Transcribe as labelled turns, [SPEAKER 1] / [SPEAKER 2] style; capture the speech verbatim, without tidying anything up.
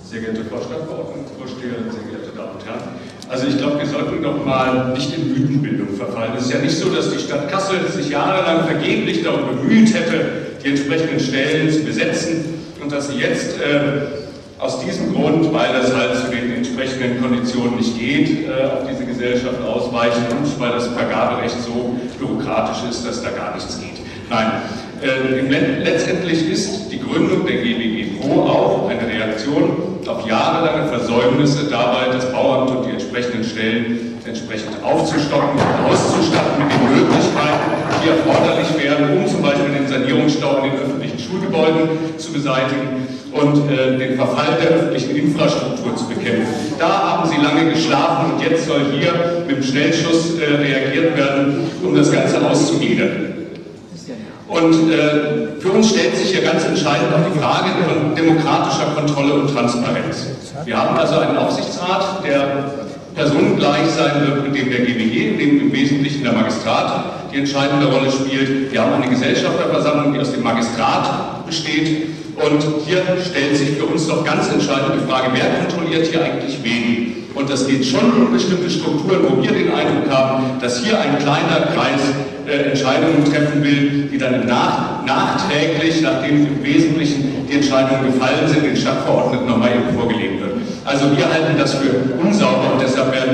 [SPEAKER 1] Sehr geehrte Frau Stadtverordnetenvorsteherin, sehr geehrte Damen und Herren. Also ich glaube, wir sollten doch mal nicht in Mythenbildung verfallen. Es ist ja nicht so, dass die Stadt Kassel sich jahrelang vergeblich darum bemüht hätte, die entsprechenden Stellen zu besetzen und dass sie jetzt äh, aus diesem Grund, weil das halt zu den entsprechenden Konditionen nicht geht, äh, auf diese Gesellschaft ausweichen und weil das Vergaberecht so bürokratisch ist, dass da gar nichts geht. Nein, äh, letztendlich ist die Gründung der G B G Pro auch eine Reaktion auf jahrelange Versäumnisse dabei, das Bauamt und die entsprechenden Stellen entsprechend aufzustocken und auszustatten mit den Möglichkeiten, die erforderlich wären, um zum Beispiel den Sanierungsstau in den öffentlichen Schulgebäuden zu beseitigen und äh, den Verfall der öffentlichen Infrastruktur zu bekämpfen. Da haben Sie lange geschlafen und jetzt soll hier mit dem Schnellschuss äh, reagiert werden, um das Ganze auszugliedern. Und äh, für uns stellt sich hier ganz entscheidend auch die Frage von demokratischer Kontrolle und Transparenz. Wir haben also einen Aufsichtsrat, der personengleich sein wird mit dem der G B G, in dem im Wesentlichen der Magistrat die entscheidende Rolle spielt. Wir haben eine Gesellschafterversammlung, die aus dem Magistrat besteht. Und hier stellt sich für uns doch ganz entscheidend die Frage, wer kontrolliert hier eigentlich wen? Und das geht schon um bestimmte Strukturen, wo wir den Eindruck haben, dass hier ein kleiner Kreis äh, Entscheidungen treffen will, die dann nach, nachträglich, nachdem im Wesentlichen die Entscheidungen gefallen sind, den Stadtverordneten nochmal eben vorgelegt wird. Also wir halten das für unsauber und deshalb werden